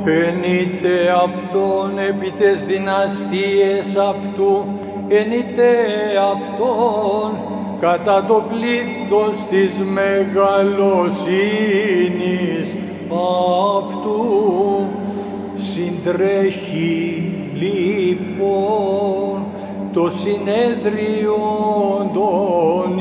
ενείτε αυτόν επί τες δυναστείες αυτού, ενείτε αυτόν κατά το πλήθος της μεγαλοσύνης αυτού. Συντρέχει λοιπόν το συνέδριο των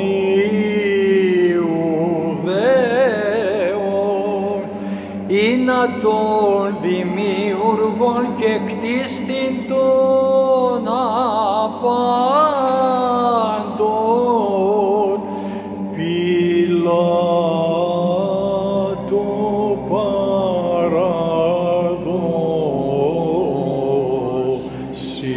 Ιουδαίων, είναι των δημιουργών και κτίστην των απάντων, Πιλάτο παραδώσει.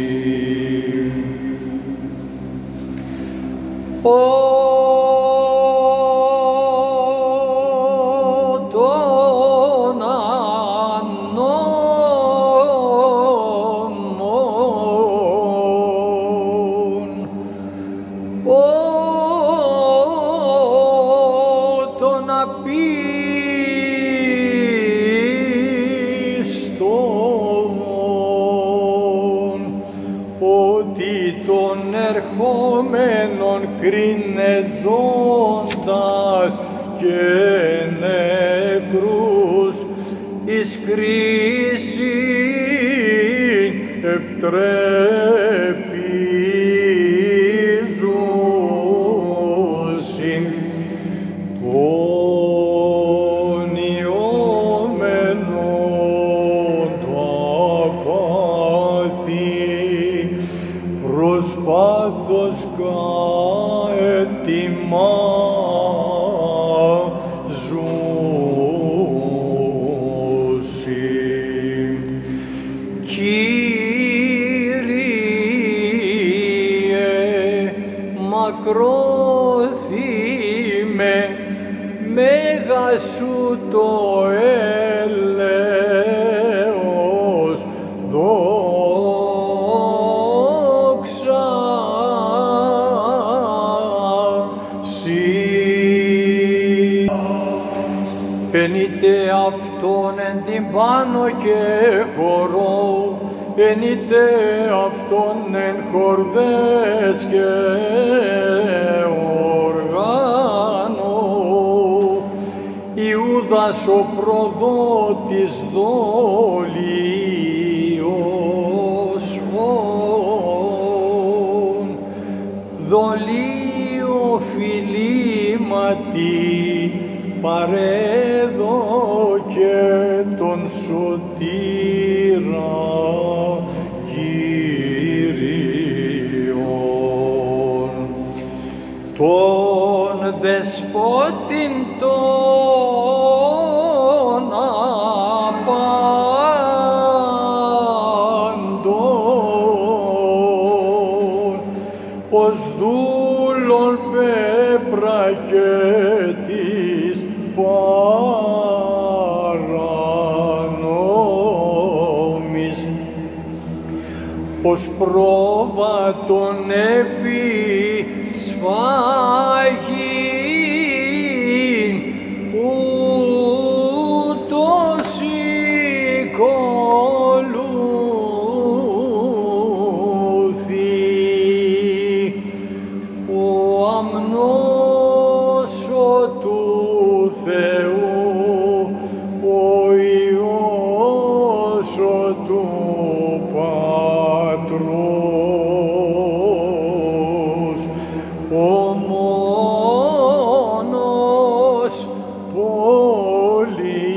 Κρίνε ζώντας και νεκρούς εις κρίσιν ευτρέπιζουσιν των ιωμένων τα πάθη προς πάθος ετοιμάζουσιν. Κύριε, μακρόθυμε, μέγα σου το έλεος, δόξα σοι. Ενείτε αυτόν εν την πάνω και χορό, ενείτε αυτόν εν χορδές και οργάνο. Ιούδας ο προδότης δολίος δολίο φιλήματι παρέδωκε τον σωτήρα Κύριον, τον δεσπότην των απάντων, ως δούλων πέπρακε της παρανόμης, ως πρόβατον επί σφάγιν, ούτως ακολούθη ο αμνός του Θεού, ο Υιός του Πατρός, ο μόνος πολύς.